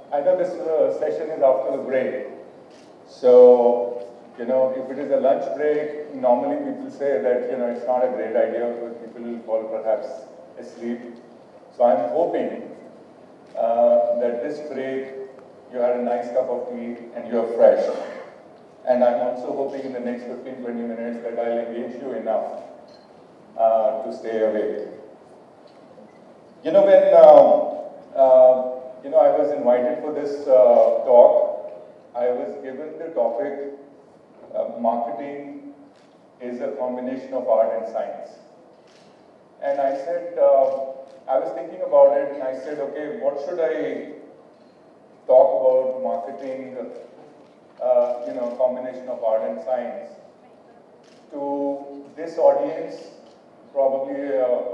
I know this session is after the break. So, if it is a lunch break, normally people say that, it's not a great idea because people will fall perhaps asleep. So I'm hoping that this break, you had a nice cup of tea and you're fresh. And I'm also hoping in the next 15-20 minutes that I'll engage you enough to stay awake. When I was invited for this talk, I was given the topic, marketing is a combination of art and science. And I said, I was thinking about it and I said, okay, what should I talk about marketing, combination of art and science to this audience, probably,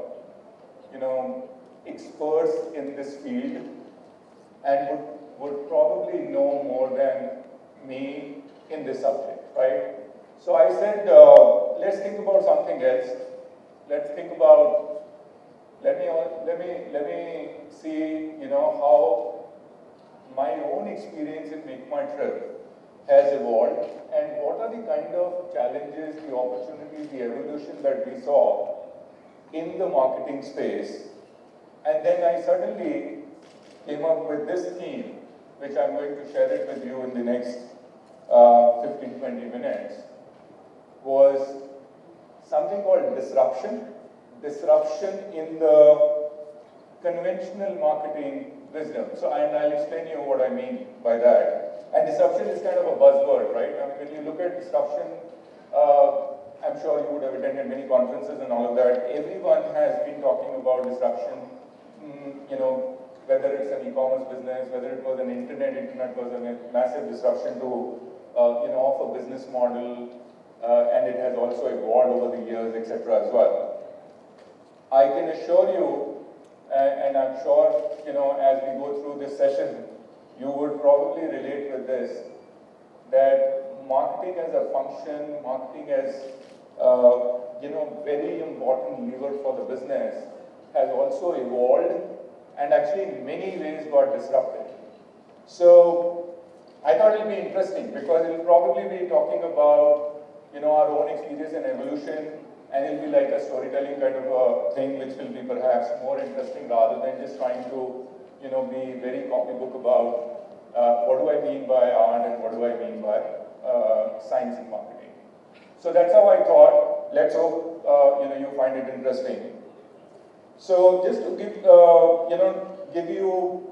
experts in this field and would probably know more than me in this subject, right? So I said, let's think about something else. Let's think about, let me see, how my own experience in MakeMyTrip has evolved and what are the kind of challenges, the opportunities, the evolution that we saw in the marketing space. And then I suddenly came up with this theme, which I'm going to share it with you in the next 15-20 minutes, was something called disruption. Disruption in the conventional marketing wisdom. So I'll explain you what I mean by that. And disruption is kind of a buzzword, right? I mean, when you look at disruption, I'm sure you would have attended many conferences and all of that. Everyone has been talking about disruption, whether it's an e-commerce business, whether it was an internet was a massive disruption to, of a business model, and it has also evolved over the years, etc. as well. I can assure you, and I'm sure, as we go through this session, you would probably relate with this, that marketing as a function, marketing as, very important lever for the business has also evolved and actually in many ways got disrupted. So I thought it would be interesting because it will probably be talking about, our own experience and evolution, and it will be like a storytelling kind of a thing which will be perhaps more interesting rather than just trying to, be very copybook about what do I mean by art and what do I mean by science in marketing. So that's how I thought. Let's hope, you find it interesting. So just to give, give you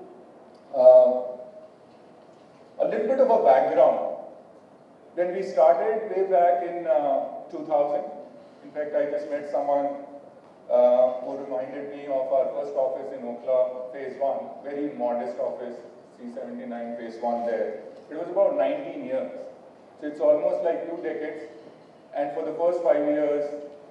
a little bit of a background. When we started way back in 2000, in fact, I just met someone who reminded me of our first office in Okhla, phase 1, very modest office, C79 phase 1 there. It was about 19 years. So it's almost like 2 decades. And for the first 5 years,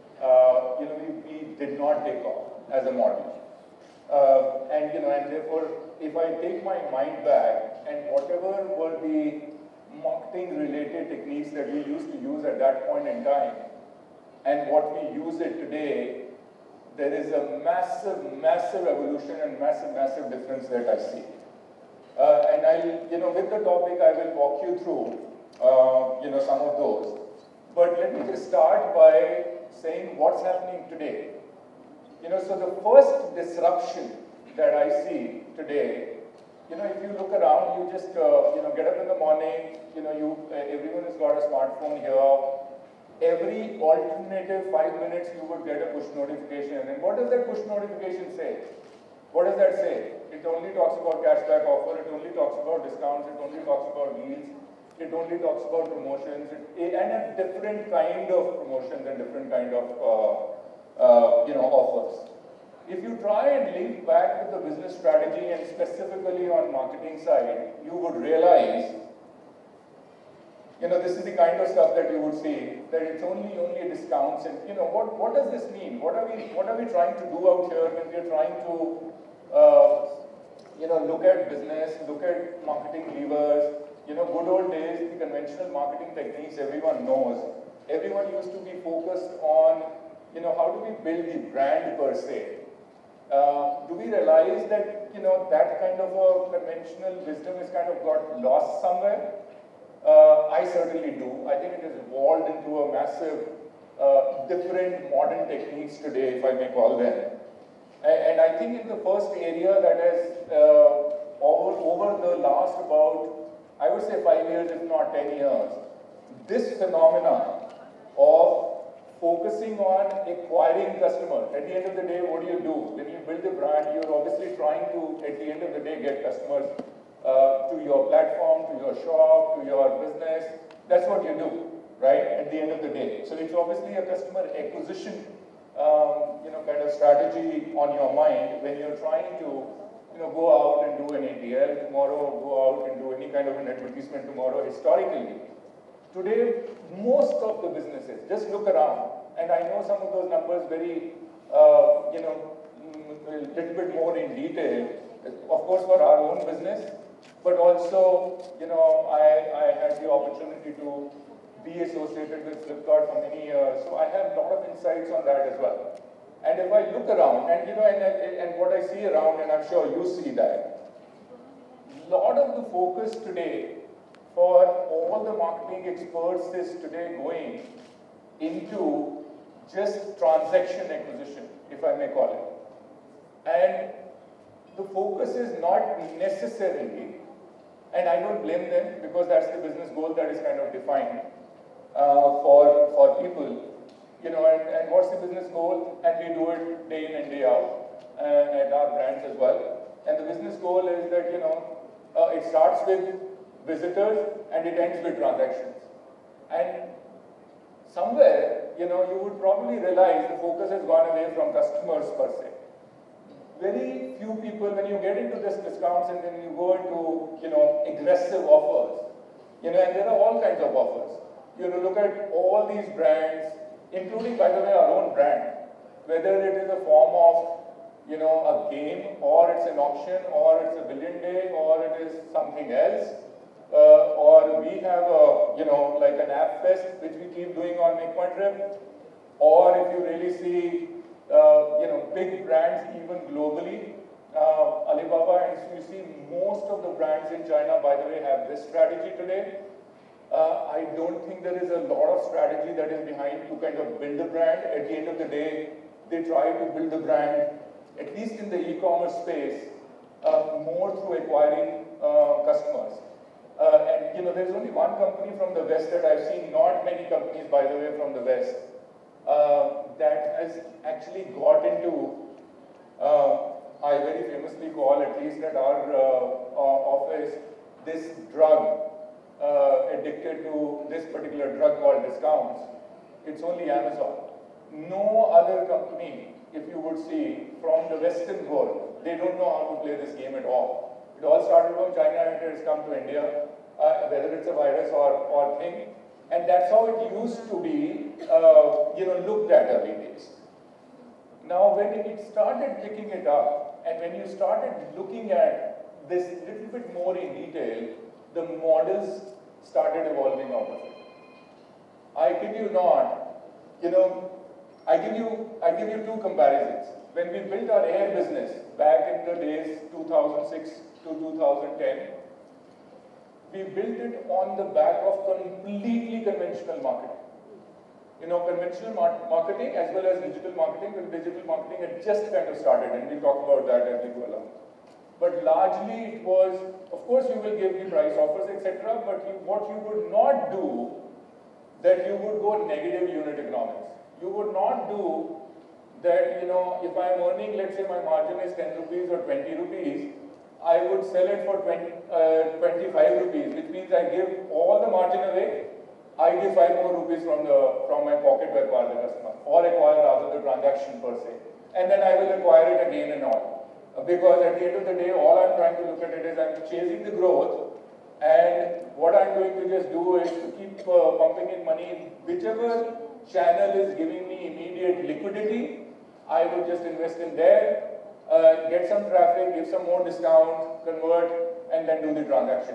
we did not take off as a model. And therefore, if I take my mind back and whatever were the marketing related techniques that we used to use at that point in time and what we use it today, there is a massive evolution and massive difference that I see. And I'll, with the topic, I will walk you through, some of those. But let me just start by saying what's happening today. So the first disruption that I see today, if you look around, you just, get up in the morning, everyone has got a smartphone here. Every alternative 5 minutes, you would get a push notification. And what does that push notification say? What does that say? It only talks about cashback offer, it only talks about discounts, it only talks about deals, it only talks about promotions, and a different kind of promotions and different kind of, offers. If you try and link back to the business strategy and specifically on marketing side, you would realize, this is the kind of stuff that you would see, that it's only discounts. And, what does this mean? What are we trying to do out here when we are trying to, look at business, look at marketing levers? Good old days, the conventional marketing techniques everyone knows. Everyone used to be focused on, how do we build the brand per se? Do we realize that, that kind of a conventional wisdom is kind of got lost somewhere? I certainly do. I think it has evolved into a massive, different modern techniques today, if I may call them. And I think in the first area that has, over the last about, I would say 5 years, if not 10 years, this phenomena of focusing on acquiring customers. At the end of the day, what do? When you build a brand, you're obviously trying to, at the end of the day, get customers to your platform, to your shop, to your business. That's what you do, right? At the end of the day. So it's obviously a customer acquisition, kind of strategy on your mind when you're trying to, go out and do an ATL tomorrow, go out and do any kind of an advertisement tomorrow. Historically, today, most of the businesses, just look around, and I know some of those numbers very, a little bit more in detail, of course for our own business, but also, I had the opportunity to be associated with Flipkart for many years, so I have a lot of insights on that as well. And if I look around, and and what I see around, and I'm sure you see that, a lot of the focus today for all the marketing experts is today going into just transaction acquisition, if I may call it. And the focus is not necessarily, and I don't blame them because that's the business goal that is kind of defined for people, and what's the business goal? And we do it day in and day out at our brands as well. And the business goal is that, it starts with visitors and it ends with transactions. And somewhere, you would probably realize the focus has gone away from customers per se. Very few people, when you get into this discounts and then you go into, aggressive offers, and there are all kinds of offers. Look at all these brands, including, by the way, our own brand, whether it is a form of, a game, or it's an auction, or it's a billion day, or it is something else. Or we have a, like an app fest, which we keep doing on MakeMyTrip. Or if you really see, big brands even globally, Alibaba, and you see most of the brands in China, by the way, have this strategy today. I don't think there is a lot of strategy that is behind to kind of build a brand. At the end of the day, they try to build a brand, at least in the e-commerce space, more through acquiring customers. And there's only one company from the West that I've seen, not many companies, by the way, from the West, that has actually got into, I very famously call, at least at our office, this drug, addicted to this particular drug called discounts. It's only Amazon. No other company, if you would see, from the Western world, they don't know how to play this game at all. It all started from China and it has come to India, whether it's a virus or thing. And that's how it used to be, looked at early days. Now, when it started picking it up, and when you started looking at this little bit more in detail, the models started evolving out of it. I kid you not, I give you two comparisons. When we built our air business back in the days 2006 to 2010, we built it on the back of completely conventional marketing. Conventional marketing as well as digital marketing, because digital marketing had just kind of started, and we'll talk about that as we go along. But largely it was, of course you will give the price offers, etc., but what you would not do, that you would go negative unit economics. You would not do that, if I'm earning, let's say my margin is 10 rupees or 20 rupees, I would sell it for 25 rupees, which means I give all the margin away, I give 5 more rupees from my pocket to acquire the customer, or acquire rather the transaction per se. And then I will acquire it again and all. Because at the end of the day, all I'm trying to look at it is I'm chasing the growth, and what I'm going to just do is to keep pumping in money. Whichever channel is giving me immediate liquidity, I will just invest in there, get some traffic, give some more discount, convert, and then do the transaction.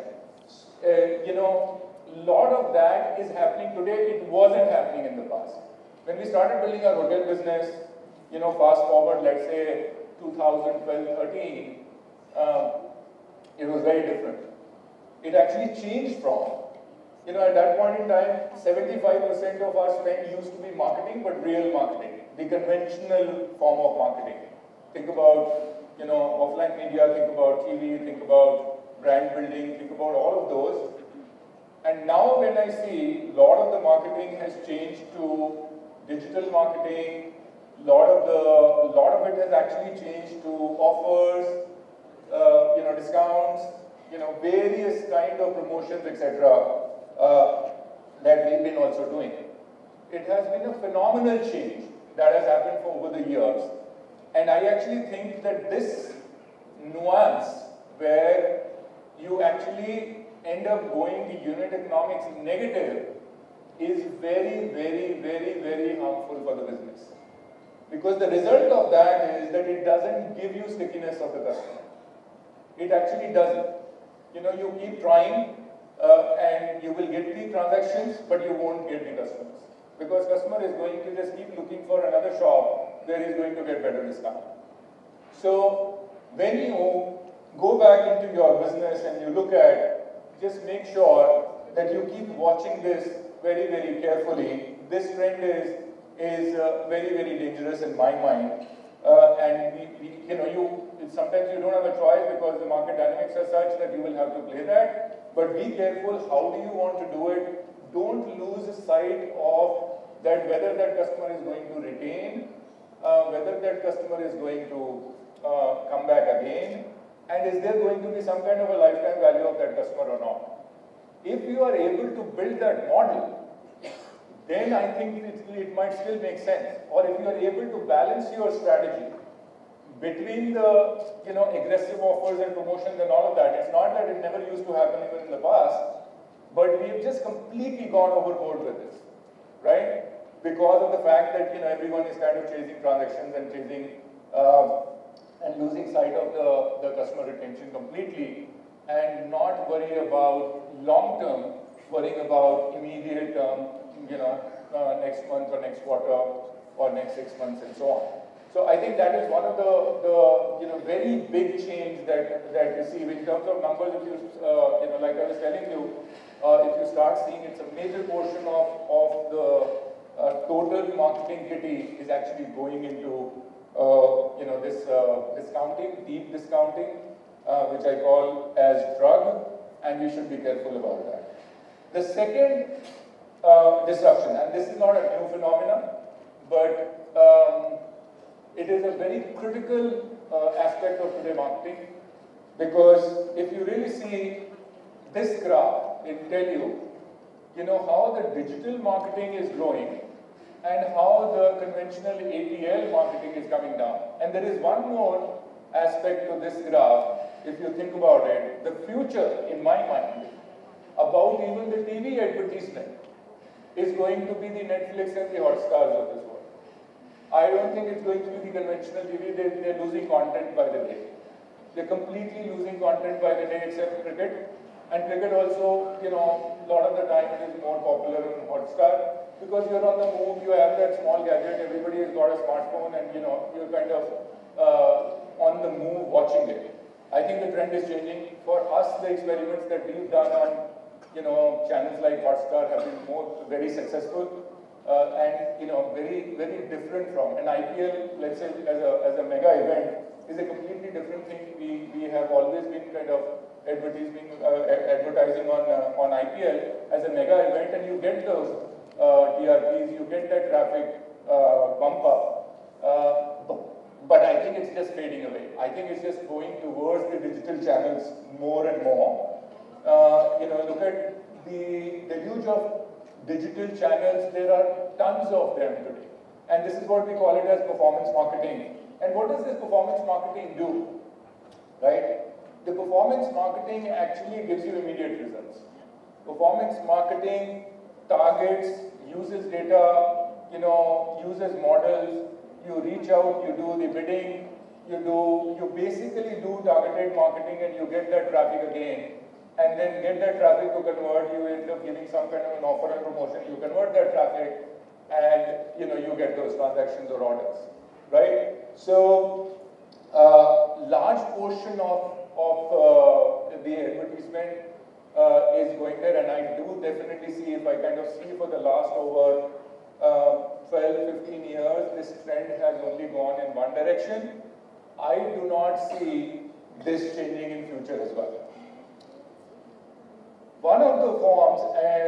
A lot of that is happening today. It wasn't happening in the past. When we started building our hotel business, fast forward, let's say, 2012, 13, it was very different. It actually changed from, at that point in time, 75% of our spend used to be marketing, but real marketing, the conventional form of marketing. Think about, offline media, think about TV, think about brand building, think about all of those. And now when I see a lot of the marketing has changed to digital marketing, lot of it has actually changed to offers, discounts, various kind of promotions, etc. That we've been also doing. It has been a phenomenal change that has happened over the years. And I actually think that this nuance where you actually end up going the unit economics negative is very, very, very, very harmful for the business. Because the result of that is that it doesn't give you stickiness of the customer. It actually doesn't. You keep trying and you will get the transactions, but you won't get the customers. Because customer is going to just keep looking for another shop where he's going to get better discount. So when you go back into your business and you look at, just make sure that you keep watching this very, very carefully. This trend is very, very dangerous in my mind. Sometimes you don't have a choice because the market dynamics are such that you will have to play that. But be careful, how do you want to do it? Don't lose sight of that whether that customer is going to retain, whether that customer is going to come back again, and is there going to be some kind of a lifetime value of that customer or not. If you are able to build that model, then I think it might still make sense. Or if you are able to balance your strategy between the aggressive offers and promotions and all of that. It's not that it never used to happen even in the past, but we've just completely gone overboard with this, right? Because of the fact that everyone is kind of chasing transactions and chasing and losing sight of the customer retention completely, and not worry about long term, worrying about immediate term, next month or next quarter or next 6 months and so on. So I think that is one of the very big change that you see in terms of numbers. If you like I was telling you, if you start seeing it's a major portion of the total marketing kitty is actually going into this discounting, deep discounting, which I call as drug, and we should be careful about that. The second disruption, and this is not a new phenomenon, but it is a very critical aspect of today marketing, because if you really see this graph, it will tell you, how the digital marketing is growing and how the conventional ATL marketing is coming down. And there is one more aspect to this graph, if you think about it. The future, in my mind, about even the TV advertisement is going to be the Netflix and the Hotstars of this world. I don't think it's going to be the conventional TV. They're losing content by the day. They're completely losing content by the day, except cricket. And cricket also, a lot of the time it is more popular in Hotstar because you're on the move, you have that small gadget, everybody has got a smartphone, and you're kind of on the move watching it. I think the trend is changing. For us, the experiments that we've done on channels like Hotstar have been very successful. And very, very different from an IPL, let's say, as a mega event, is a completely different thing. We have always been kind of advertising on IPL as a mega event, and you get those TRPs, you get that traffic bump up. But I think it's just fading away. I think it's just going towards the digital channels more and more. Look at the deluge of digital channels. There are tons of them today. And this is what we call it as performance marketing. And what does this performance marketing do? Right? The performance marketing actually gives you immediate results. Performance marketing targets, uses data, uses models, you reach out, you do the bidding, you basically do targeted marketing, and you get that traffic again. And then get that traffic to convert, you end up giving some kind of an offer and promotion, you convert that traffic, and you get those transactions or orders, right? So large portion of the advertisement is going there, and I do definitely see, if I kind of see for the last over 12, 15 years, this trend has only gone in one direction. I do not see this changing in future as well. One of the forms,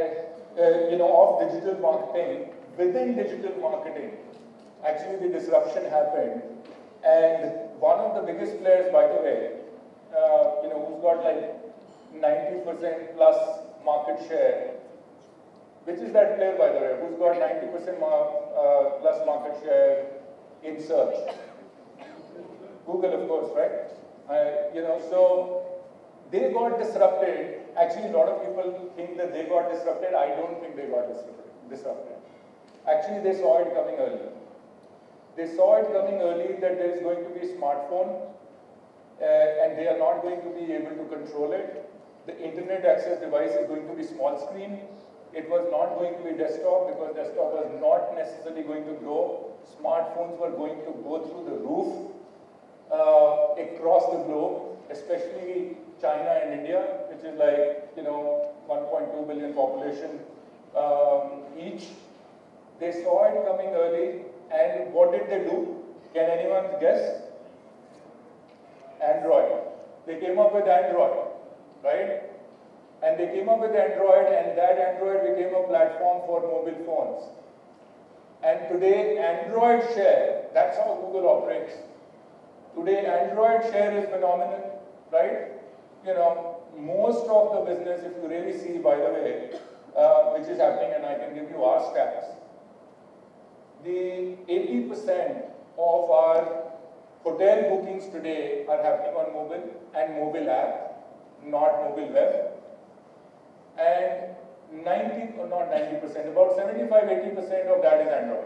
of digital marketing, within digital marketing, actually the disruption happened, and one of the biggest players, by the way, who's got like 90% plus market share, which is that player, by the way, who's got 90% plus market share in search? Google, of course, right? So they got disrupted. Actually, a lot of people think that they got disrupted. I don't think they got disrupted. Actually, they saw it coming early. They saw it coming early that there is going to be a smartphone, and they are not going to be able to control it. The internet access device is going to be small screen. It was not going to be desktop, because desktop was not necessarily going to grow. Smartphones were going to go through the roof across the globe, especially China and India, which is like 1.2 billion population each. They saw it coming early, and what did they do? Can anyone guess? Android. They came up with Android, right? And they came up with Android, and that Android became a platform for mobile phones. And today, Android share, that's how Google operates. Today, Android share is phenomenal, right? Most of the business, if you really see, by the way, which is happening, and I can give you our stats, the 80% of our hotel bookings today are happening on mobile and mobile app, not mobile web. And about 75–80% of that is Android.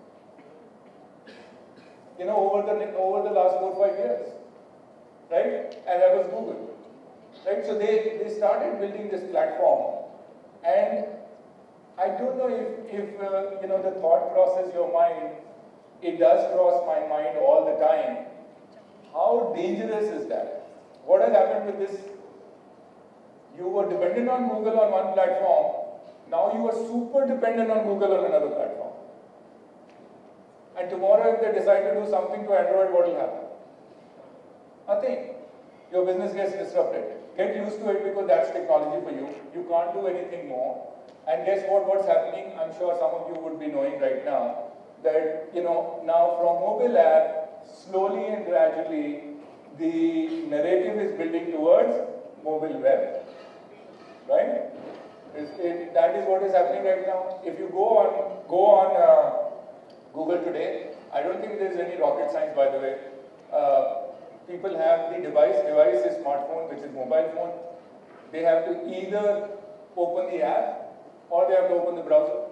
Over the last 4 or 5 years, right? And that was Google, right? So they started building this platform, and I don't know if the thought process, your mind, it does cross my mind all the time. How dangerous is that? What has happened with this? You were dependent on Google on one platform. Now you are super dependent on Google on another platform. And tomorrow, if they decide to do something to Android, what will happen? Nothing. Your business gets disrupted. Get used to it, because that's technology for you. You can't do anything more. And guess what? What's happening? I'm sure some of you would be knowing right now that now from mobile app, slowly and gradually, the narrative is building towards mobile web. Right? That is what is happening right now. If you go on Google today, I don't think there is any rocket science, by the way. People have the device is smartphone, which is mobile phone. They have to either open the app or they have to open the browser.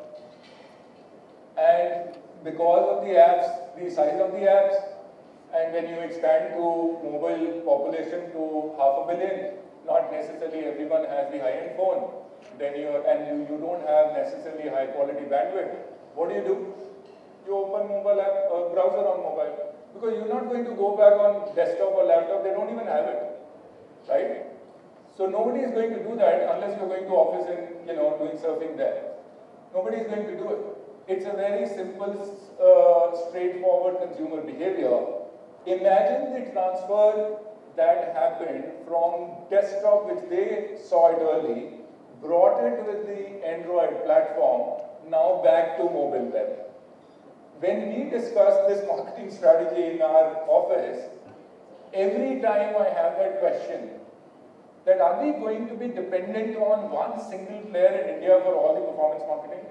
And because of the apps, the size of the apps, and when you expand to mobile population to 500 million, not necessarily everyone has the high-end phone. Then you don't have necessarily high quality bandwidth. What do? You open mobile app, browser on mobile, because you're not going to go back on desktop or laptop. They don't even have it, right? So nobody is going to do that unless you're going to office and doing surfing there. Nobody is going to do it. It's a very simple, straightforward consumer behavior. Imagine the transfer that happened from desktop, which they saw it early, brought it with the Android platform, now back to mobile web. When we discuss this marketing strategy in our office, every time I have that question, that are we going to be dependent on one single player in India for all the performance marketing?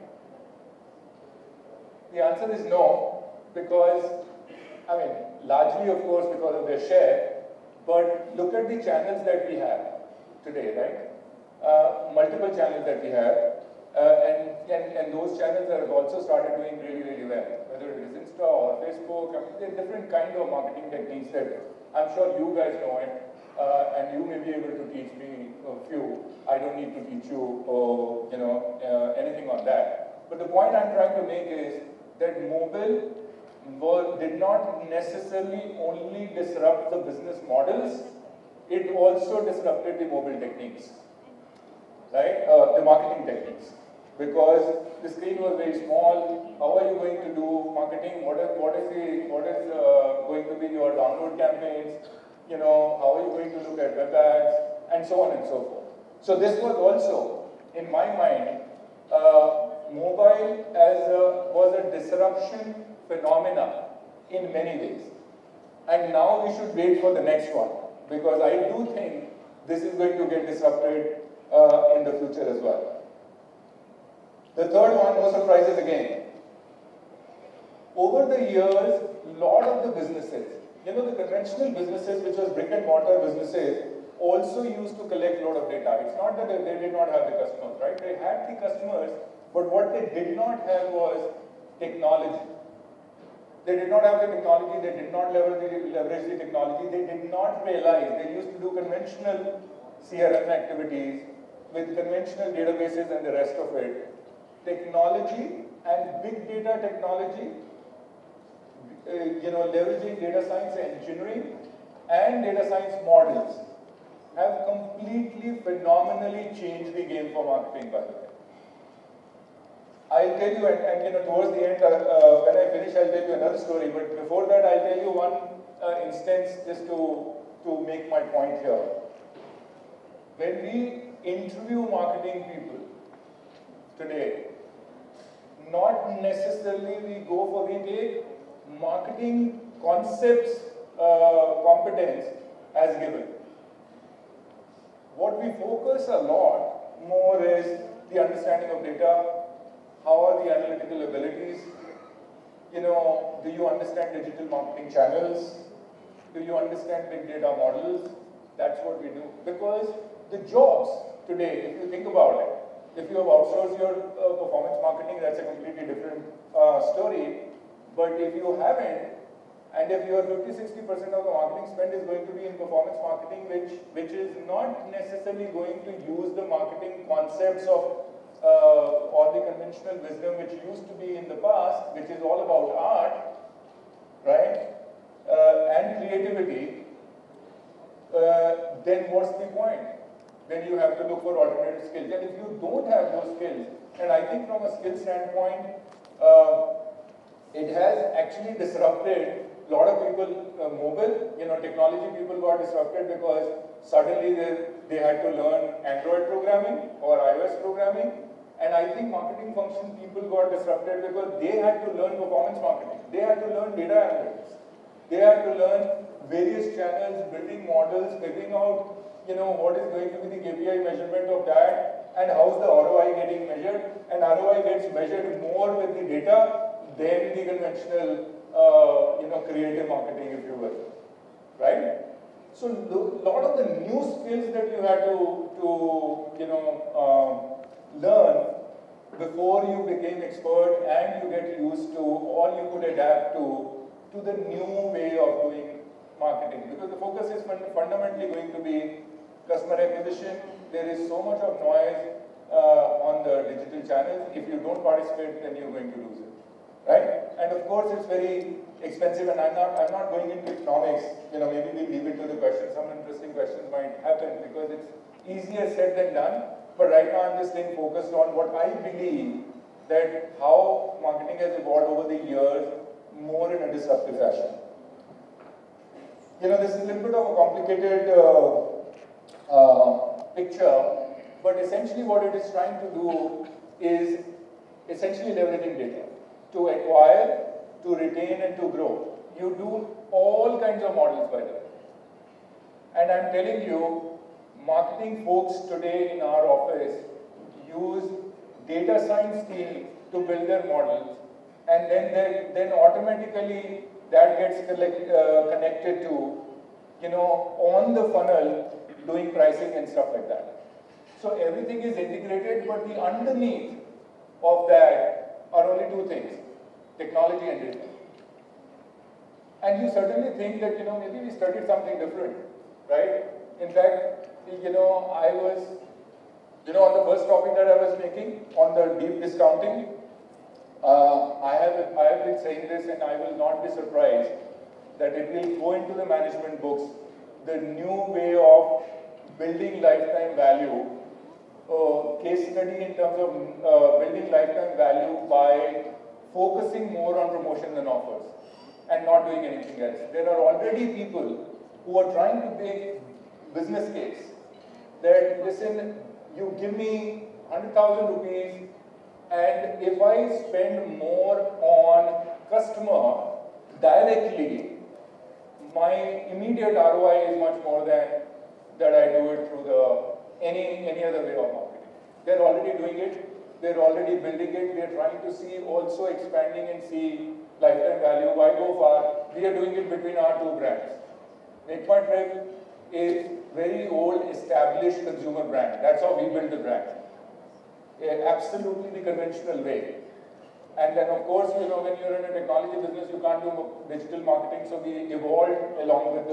The answer is no, because, largely of course because of their share, but look at the channels that we have today, right? Multiple channels that we have, and those channels have also started doing really, really well, whether it is Insta or Facebook. There are different kinds of marketing techniques that I'm sure you guys know it, and you may be able to teach me a few. I don't need to teach you, anything on that. But the point I'm trying to make is that mobile did not necessarily only disrupt the business models, it also disrupted the mobile techniques, right? The marketing techniques. Because the screen was very small, how are you going to do marketing? What is going to be your download campaigns? You know, how are you going to look at web ads? And so on and so forth. So this was also, in my mind, mobile was a disruption phenomena in many ways. And now we should wait for the next one, because I do think this is going to get disrupted in the future as well. The third one, no surprises again. Over the years, a lot of the businesses, you know, the conventional businesses, which was brick and mortar businesses, also used to collect a lot of data. It's not that they did not have the customers, right? They had the customers, but what they did not have was technology. They did not have the technology, they did not leverage the technology, they did not realize, they used to do conventional CRM activities with conventional databases and the rest of it. Technology and big data technology, leveraging data science engineering and data science models have completely, phenomenally changed the game for marketing, by the way. I'll tell you, and towards the end, when I finish, I'll tell you another story. But before that, I'll tell you one instance just to make my point here. When we interview marketing people today, not necessarily we take marketing concepts competence as given. What we focus a lot more is the understanding of data. How are the analytical abilities? You know, do you understand digital marketing channels? Do you understand big data models? That's what we do. Because the jobs today, if you think about it, if you have outsourced your performance marketing, that's a completely different story. But if you haven't, and if your 50-60% of the marketing spend is going to be in performance marketing, which is not necessarily going to use the marketing concepts of or the conventional wisdom which used to be in the past, which is all about art, right, and creativity, then what's the point? Then you have to look for alternative skills. And if you don't have those skills, and I think from a skill standpoint, it has actually disrupted a lot of people. Mobile, technology people got disrupted because suddenly they had to learn Android programming or iOS programming. And I think marketing function people got disrupted because they had to learn performance marketing. They had to learn data analytics. They had to learn various channels, building models, figuring out, what is going to be the KPI measurement of that, and how's the ROI getting measured. And ROI gets measured more with the data than the conventional, creative marketing, if you will, right? So a lot of the new skills that you had to learn before you became expert and you get used to, or you could adapt to the new way of doing marketing. Because the focus is fundamentally going to be customer acquisition. There is so much of noise on the digital channels. If you don't participate, then you're going to lose it, right? And of course, it's very expensive. And I'm not going into economics. Maybe we leave it to the questions. Some interesting questions might happen because it's easier said than done. But right now, I'm just staying focused on what I believe that how marketing has evolved over the years, more in a disruptive fashion. This is a little bit of a complicated picture, but essentially what it is trying to do is essentially leveraging data to acquire, to retain, and to grow. You do all kinds of models, by the way. And I'm telling you, marketing folks today in our office use data science team to build their models, and then automatically that gets connected to, on the funnel, doing pricing and stuff like that. So everything is integrated, but the underneath of that are only two things: technology and data. And you certainly think that, maybe we studied something different, right? In fact, I was, on the first topic that I was making, on the deep discounting, I have been saying this, and I will not be surprised that it will go into the management books, the new way of building lifetime value, case study in terms of building lifetime value by focusing more on promotion than offers and not doing anything else. There are already people who are trying to make business case that, listen, you give me 100,000 rupees, and if I spend more on customer directly, my immediate ROI is much more than that I do it through any other way of marketing. They're already doing it, they're already building it, we're trying to see also expanding and see lifetime value. Why go far? We are doing it between our two brands. MakeMyTrip is very old established consumer brand. That's how we build the brand. Absolutely the conventional way. And then of course, when you're in a technology business, you can't do digital marketing, so we evolved along with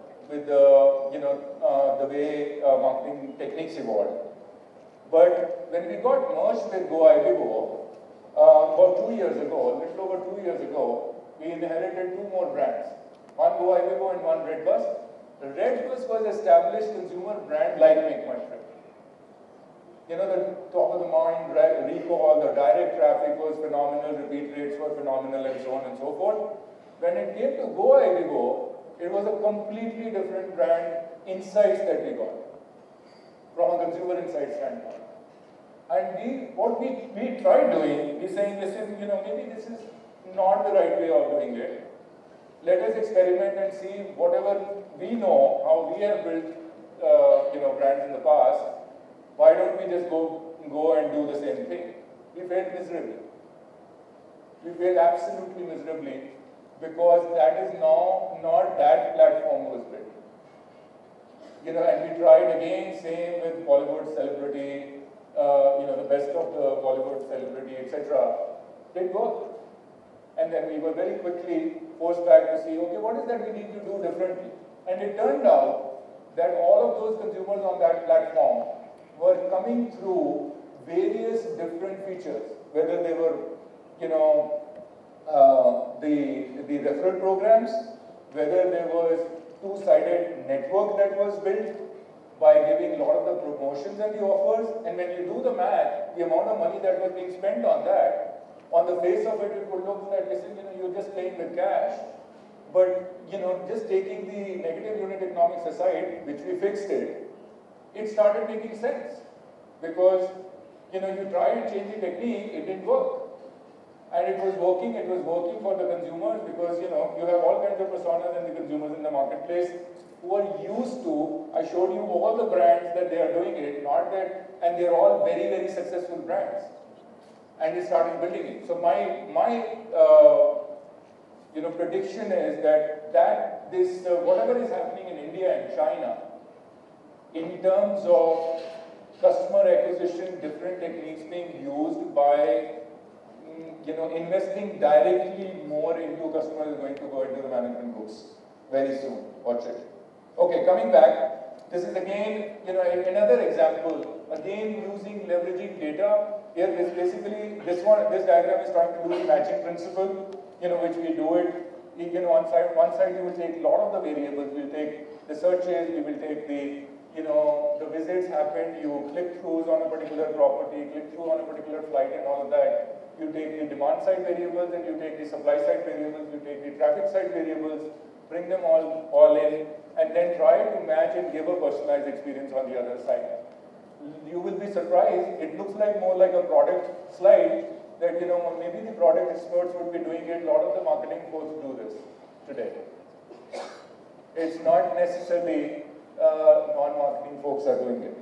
the way marketing techniques evolved. But when we got merged with Go about 2 years ago, a little over 2 years ago, we inherited two more brands. One Go and one Redbus. Redbus was established consumer brand like MakeMyTrip. The top of the mind recall, the direct traffic was phenomenal, repeat rates were phenomenal, and so on and so forth. When it came to Go, it was a completely different brand insights that we got from a consumer insight standpoint. And what we tried doing, we saying, listen, maybe this is not the right way of doing it. Let us experiment and see whatever we know, how we have built brands in the past. Why don't we just go and do the same thing? We failed miserably. We failed absolutely miserably because that is now not that platform was built. And we tried again, same with Bollywood celebrity, the best of the Bollywood celebrity, etc. Didn't work. And then we were very quickly forced back to see, okay, what is that we need to do differently? And it turned out that all of those consumers on that platform were coming through various different features, whether they were, the referral programs, whether there was two-sided network that was built by giving a lot of the promotions and the offers, and when you do the math, the amount of money that was being spent on that, on the face of it, it would look that, listen, you're just playing with cash, but, just taking the negative unit economics aside, which we fixed it started making sense. Because, you try and change the technique, it didn't work. And it was working for the consumers because, you have all kinds of personas and the consumers in the marketplace who are used to, I showed you all the brands that they are doing it, not that, and they're all very, very successful brands. And we started building it. So my prediction is that this, whatever is happening in India and China, in terms of customer acquisition, different techniques being used by, investing directly more into customers is going to go into the management books very soon. Watch it. Okay, coming back, this is again, another example, again using leveraging data. Here is basically, this diagram is trying to do the matching principle, which we do it. One side you will take a lot of the variables. We'll take the searches, we will take the visits happened, you click throughs on a particular property, click through on a particular flight and all of that. You take the demand side variables and you take the supply side variables, you take the traffic side variables, bring them all in, and then try to match and give a personalized experience on the other side. You will be surprised, it looks like more like a product slide that, maybe the product experts would be doing it, a lot of the marketing folks do this today. It's not necessarily non-marketing folks are doing it.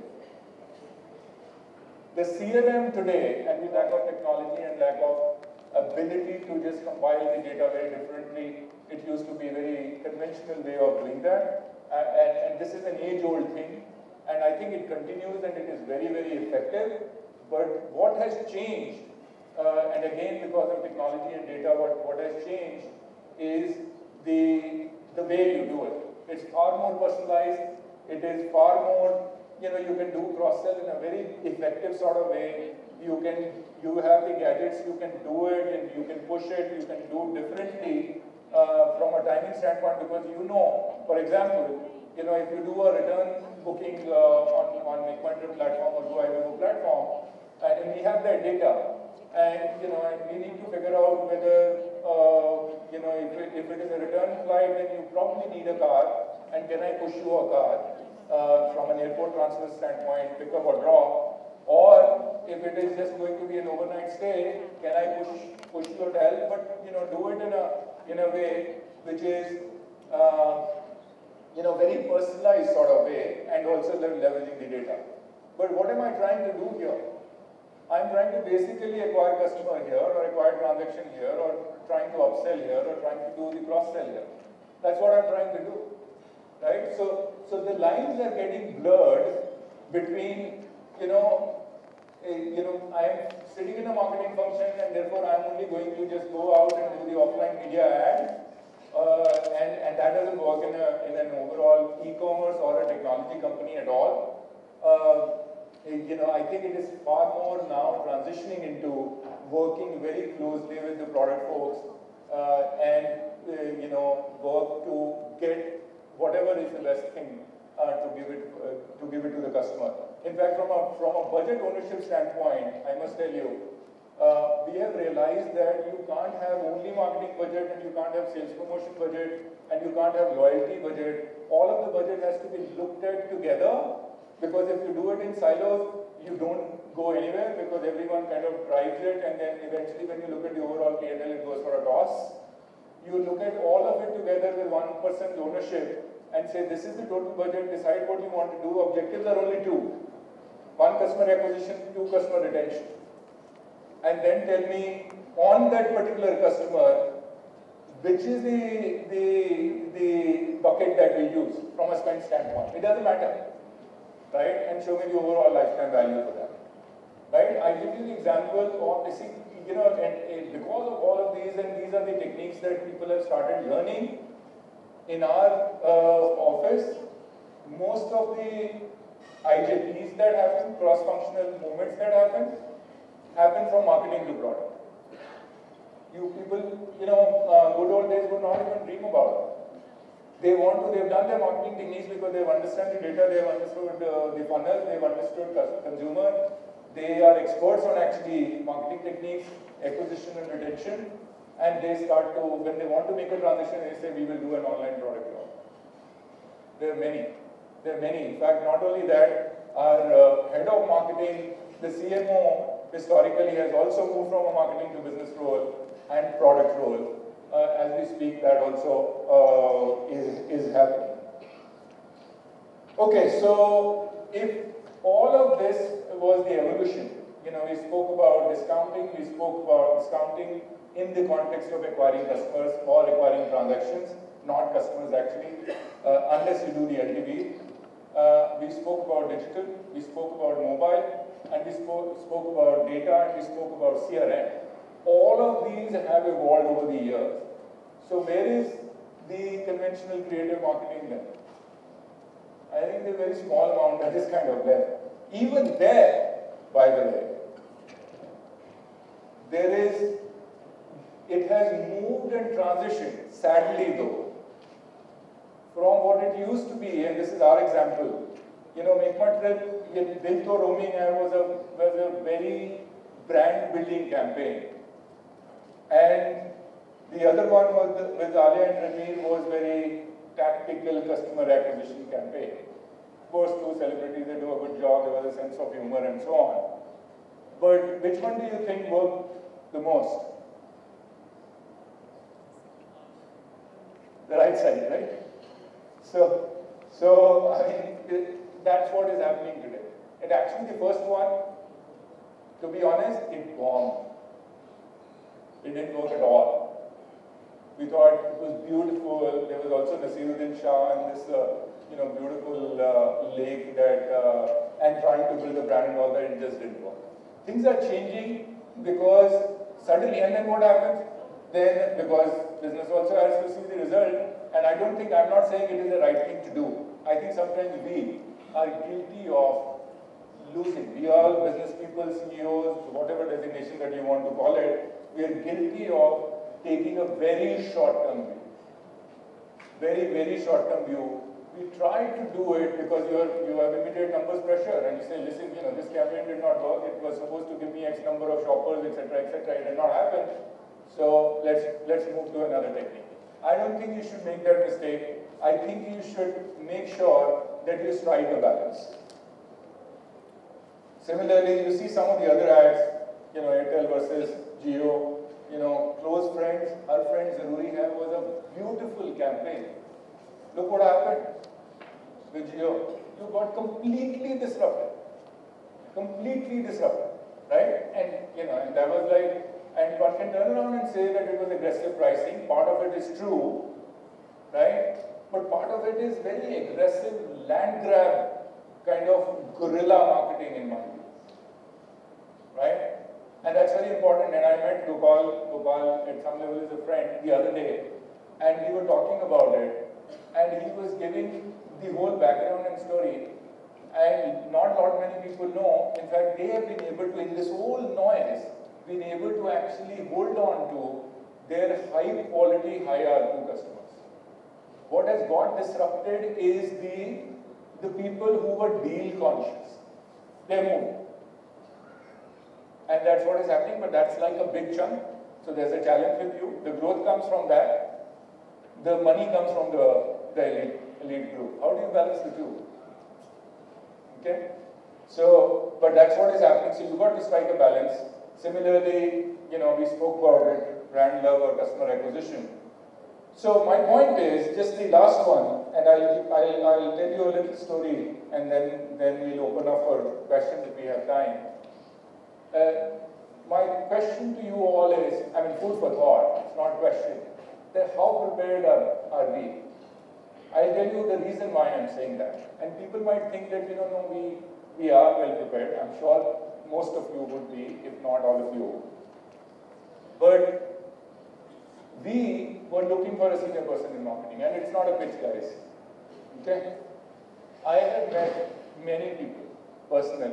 The CRM today, and the lack of technology and lack of ability to just compile the data very differently, it used to be a very conventional way of doing that. And this is an age-old thing. And I think it continues and it is very, very effective. But what has changed, and again because of technology and data, what has changed is the way you do it. It's far more personalized. It is far more, you can do cross-sell in a very effective sort of way. you have the gadgets, you can do it, and you can push it, you can do differently from a timing standpoint, because for example, if you do a return booking on MakeMyTrip platform or Go platform, and we have that data, and and we need to figure out whether if it is a return flight, then you probably need a car, and can I push you a car from an airport transfer standpoint, pick up or drop, or if it is just going to be an overnight stay, can I push you a hotel, but do it in a way which is very personalized sort of way, and also leveraging the data. But what am I trying to do here? I'm trying to basically acquire customer here, or acquire transaction here, or trying to upsell here, or trying to do the cross-sell here. That's what I'm trying to do, right? So the lines are getting blurred between, I'm sitting in a marketing function, and therefore I'm only going to just go out and do the offline media ad, and that doesn't work in an overall e-commerce or a technology company at all. I think it is far more now transitioning into working very closely with the product folks and work to get whatever is the best thing to give it to the customer. In fact, from a budget ownership standpoint, I must tell you, we have realized that you can't have only marketing budget, and you can't have sales promotion budget, and you can't have loyalty budget. All of the budget has to be looked at together, because if you do it in silos, you don't go anywhere, because everyone kind of drives it, and then eventually when you look at the overall P&L, it goes for a toss. You look at all of it together with one person's ownership and say, this is the total budget, decide what you want to do. Objectives are only two. One, customer acquisition, two, customer retention. And then tell me, on that particular customer, which is the bucket that we use from a spend standpoint. It doesn't matter, right? And show me the overall lifetime value for that, right? I give you the example of, and because of all of these, and these are the techniques that people have started learning in our office. Most of the IJPs that happen, cross-functional movements that happen from marketing to product. You people, good old days would not even dream about it. They've done their marketing techniques because they've understood the data, they've understood the funnel, they've understood consumer. They are experts on actually marketing techniques, acquisition and retention, and they start to, when they want to make a transition, they say, we will do an online product launch. There are many. In fact, not only that, our head of marketing, the CMO, historically has also moved from a marketing to business role and product role. As we speak, that also is happening. Okay, so if all of this was the evolution, we spoke about discounting, in the context of acquiring customers or acquiring transactions, not customers actually, unless you do the LTV. We spoke about digital, we spoke about mobile, and we spoke about data, and we spoke about CRM. All of these have evolved over the years. So where is the conventional creative marketing left? I think the very small amount that is kind of left. Even there, by the way, it has moved and transitioned, sadly though, from what it used to be, and this is our example. MakeMyTrip, Dil To Roaming was a very brand building campaign. And the other one was with Alia and Ranveer was very tactical customer acquisition campaign. Of course, two celebrities, they do a good job, there was a sense of humor and so on. But which one do you think worked the most? The right side, right? So I mean, that's what is happening today. And actually the first one, to be honest, it bombed. It didn't work at all. We thought it was beautiful. There was also Nasiruddin Shah and this beautiful lake that, and trying to build a brand and all that, it just didn't work. Things are changing because suddenly, and then what happens? Then, because business also has to see the result, and I'm not saying it is the right thing to do. I think sometimes we are guilty of losing. We all business people, CEOs, whatever designation that you want to call it, we are guilty of taking a very short-term view. Very, very short-term view. We try to do it because you have immediate numbers pressure, and you say, listen, this campaign did not work. It was supposed to give me X number of shoppers, etc., etc. It did not happen. So let's move to another technique. I don't think you should make that mistake. I think you should make sure that you strike a balance. Similarly, you see some of the other ads, Airtel versus Jio, close friends, Har Friends Zaruri Hai was a beautiful campaign. Look what happened with Jio. You got completely disrupted. Completely disrupted, right? And that was like, and one can turn around and say that it was aggressive pricing. Part of it is true, right? But part of it is very aggressive land grab kind of guerrilla marketing in my view, right? And that's very important. And I met Gopal at some level is a friend the other day, and we were talking about it, and he was giving the whole background and story. And not a lot many people know, in fact, they have been able to, in this whole noise, been able to actually hold on to their high quality, high ARPU customers. What has got disrupted is the people who were deal conscious. They moved. And that's what is happening, but that's like a big chunk. So there's a challenge with you. The growth comes from that. The money comes from the elite group. How do you balance the two? Okay? So, but that's what is happening. So you've got to strike a balance. Similarly, we spoke about it, brand love or customer acquisition. So my point is, just the last one, and I'll tell you a little story, and then we'll open up for questions if we have time. My question to you all is, food for thought, it's not a question, that how prepared are we? I'll tell you the reason why I'm saying that. And people might think that, no, we are well prepared. I'm sure most of you would be, if not all of you. But we were looking for a senior person in marketing, and it's not a pitch, guys. Okay? I have met many people personally.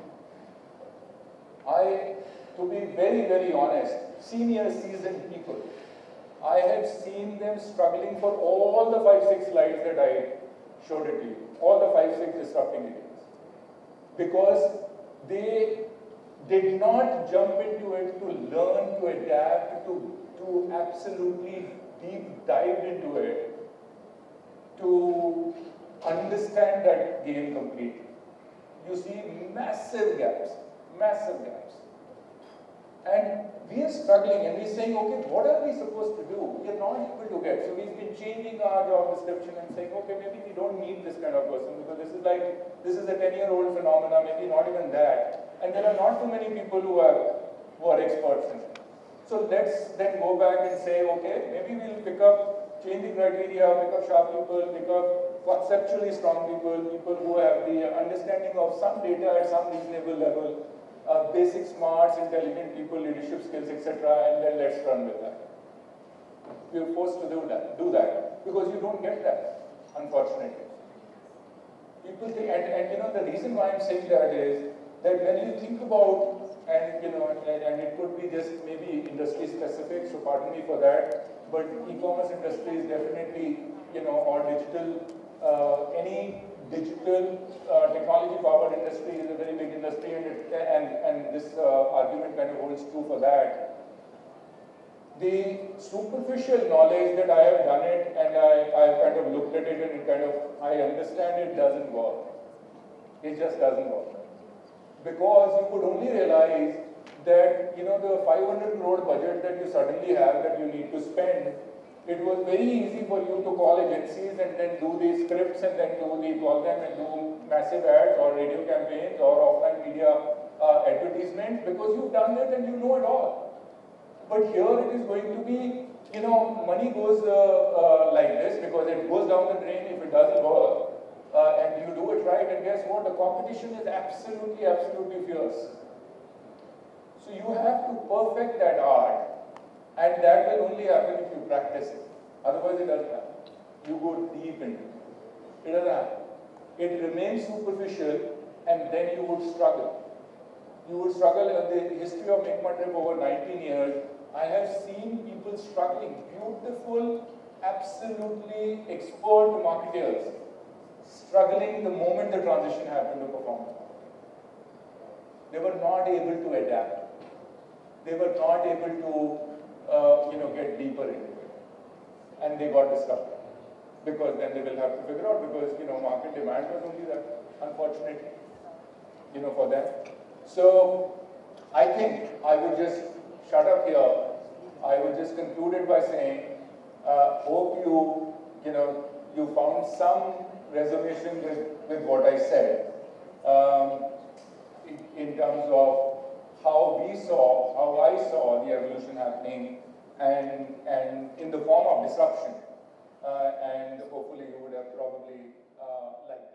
To be very, very honest, senior seasoned people, I have seen them struggling for all the 5-6 slides that I showed it to you, all the 5-6 disrupting ideas, because they did not jump into it to learn, to adapt, to absolutely deep dive into it, to understand that game completely. You see massive gaps. Massive gaps. And we are struggling and we're saying, okay, what are we supposed to do? We are not able to get. So we've been changing our job description and saying, okay, maybe we don't need this kind of person because this is a 10-year-old phenomena, maybe not even that. And there are not too many people who are experts in it. So let's then go back and say, okay, maybe we'll pick up changing criteria, pick up sharp people, pick up conceptually strong people, people who have the understanding of some data at some reasonable level, basic smarts, intelligent people, leadership skills, etc., and then let's run with that. We are forced to do that, because you don't get that, unfortunately. People think, and the reason why I'm saying that is that when you think about, and it could be just maybe industry specific, so pardon me for that, but e-commerce industry is definitely, or digital, any digital technology-powered industry is a very big industry, and this argument kind of holds true for that. The superficial knowledge that I have done it, and I've kind of looked at it, and I understand it doesn't work. It just doesn't work. Because you could only realize that, the 500 crore budget that you suddenly have that you need to spend, it was very easy for you to call agencies and then do these scripts and then call them and do massive ads or radio campaigns or offline media advertisements, because you've done it and you know it all. But here it is going to be, money goes like this because it goes down the drain if it doesn't work, and you do it right, and guess what? The competition is absolutely, absolutely fierce. So you have to perfect that art. And that will only happen if you practice it. Otherwise, it doesn't happen. You go deep into it. It doesn't happen. It remains superficial, and then you would struggle. You would struggle. In the history of MakeMyTrip over 19 years, I have seen people struggling, beautiful, absolutely expert marketers, struggling the moment the transition happened to performance. They were not able to adapt. They were not able to, get deeper into it. And they got disrupted. Because then they will have to figure out, because, market demand was only that, unfortunately, for them. So, I think I would just shut up here. I would just conclude it by saying, hope you found some resonation with what I said in terms of how I saw the evolution happening, and in the form of disruption. And hopefully you would have probably liked